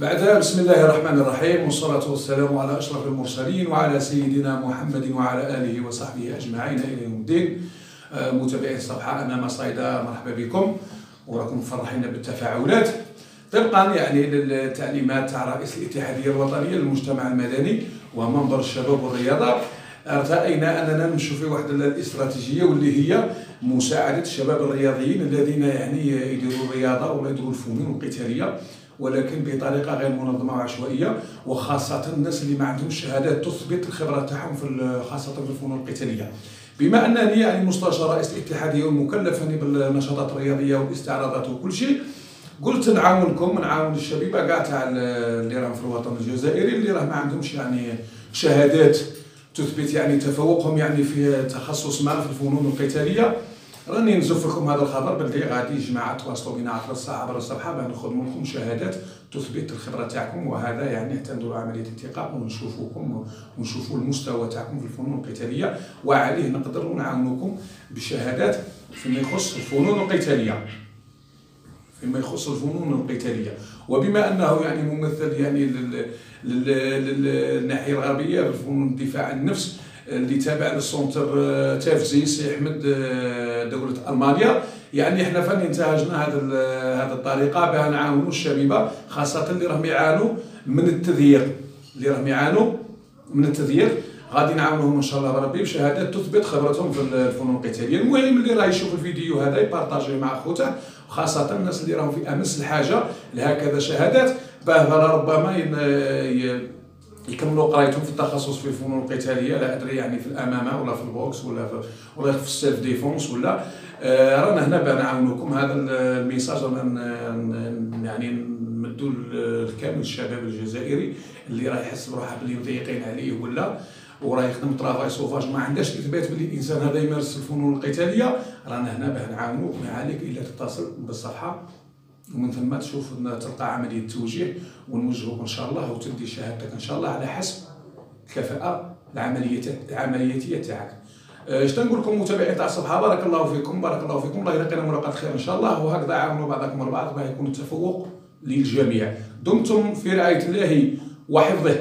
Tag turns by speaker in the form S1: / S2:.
S1: بعدها بسم الله الرحمن الرحيم، والصلاة والسلام على أشرف المرسلين وعلى سيدنا محمد وعلى آله وصحبه أجمعين إلى يوم الدين. متابعي الصفحة أنا مصيدة، مرحبا بكم وراكم مفرحين بالتفاعلات طبقا للتعليمات تاع رئيس الاتحادية الوطنية للمجتمع المدني ومنظر الشباب والرياضة. ارتأينا أننا نمشوا في واحد الاستراتيجية واللي هي مساعدة الشباب الرياضيين الذين يديروا الرياضة ولا يديروا الفنون القتالية، ولكن بطريقه غير منظمه وعشوائيه، وخاصه الناس اللي ما عندهمش شهادات تثبت الخبره تاعهم خاصه في الفنون القتاليه. بما انني مستشار رئيس الاتحاديه والمكلف بالنشاطات الرياضيه والاستعراضات وكل شيء، قلت نعاون الشبيبه كاع تاع اللي راهم في الوطن الجزائري اللي راه ما عندهمش شهادات تثبت تفوقهم في تخصص ما في الفنون القتاليه. راني نزف لكم هذا الخبر باللي غادي جماعه تواصلوا بنا عبر الصفحه باه ناخذ منكم شهادات تثبت الخبره تاعكم، وهذا حتى نديروا عمليه انتقاء ونشوفوكم ونشوفوا المستوى تاعكم في الفنون القتاليه، وعليه نقدروا نعاونوكم بشهادات فيما يخص الفنون القتاليه. وبما انه ممثل للناحيه الغربيه في فنون الدفاع عن النفس اللي تابع للسونتر تافزي سي احمد دوله المانيا، احنا فاني انتهجنا هذه الطريقه باه نعاونوا الشبيبه خاصه اللي راهم يعانوا من التذيير. غادي نعاونوهم ان شاء الله بربي بشهادات تثبت خبرتهم في الفنون القتاليه. المهم اللي راه يشوف الفيديو هذا يبارطاجيه مع خوته، وخاصه الناس اللي راهم في امس الحاجه لهكذا شهادات، باه ربما يكملوا قرايتهم في التخصص في الفنون القتاليه. لا ادري في الامامه ولا في البوكس ولا في السيلف ديفونس ولا رانا هنا باه نعاونوكم. هذا الميساج نمدوا لكامل الشباب الجزائري اللي راه يحس بروحه بلي مضيقين عليه وراه يخدم طرافاي سوفاج ما عندهاش اثبات بلي الانسان هذا يمارس الفنون القتاليه. رانا هنا باه نعاونوك، ما عليك الا تتصل بالصفحه ومن ثم تشوف تلقى عمليه توجيه ونوجهوك ان شاء الله وتدي شهادتك ان شاء الله على حسب الكفاءه العملياتيه تاعك. اش تنقول لكم متابعين تاع الصفحه؟ بارك الله فيكم، الله يلقينا ملاقات خير ان شاء الله، وهكذا عاونوا بعضكم البعض باه يكون التفوق للجميع. دمتم في رعايه الله وحفظه.